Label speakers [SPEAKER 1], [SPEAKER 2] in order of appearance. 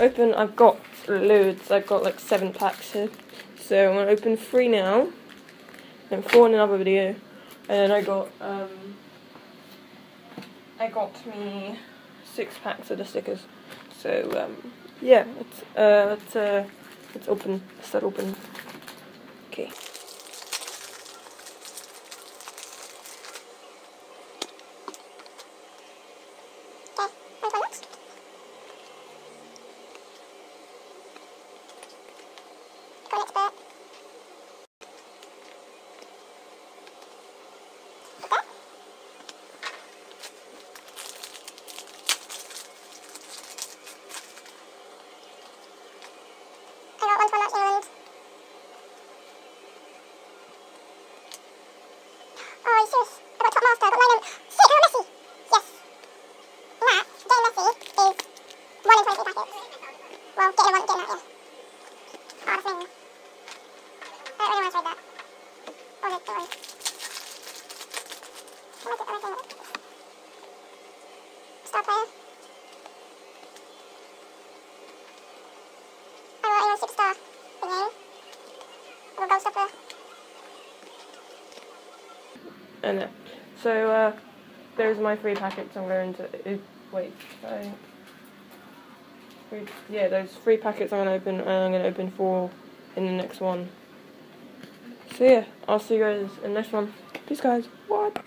[SPEAKER 1] open. I've got loads. I've got like 7 packs here. So I'm gonna open 3 now, and 4 in another video. And then I got me 6 packs of the stickers. So yeah, let's open. Start opening. Okay.
[SPEAKER 2] Oh, you serious? I got top master, I got Lionel. Shit, I got Messi! Yes. And that, getting Messi, is 1 in 23 packets. Well, getting that, yeah. Oh, that's amazing. I don't really want to trade that. Oh, no, don't worry. I like it. Star player. I will a superstar. Big name. I will goal stopper.
[SPEAKER 1] And so there's my 3 packets. I'm going to yeah, those 3 packets I'm going to open, and I'm going to open 4 in the next one. So yeah, I'll see you guys in the next one. Peace, guys. What?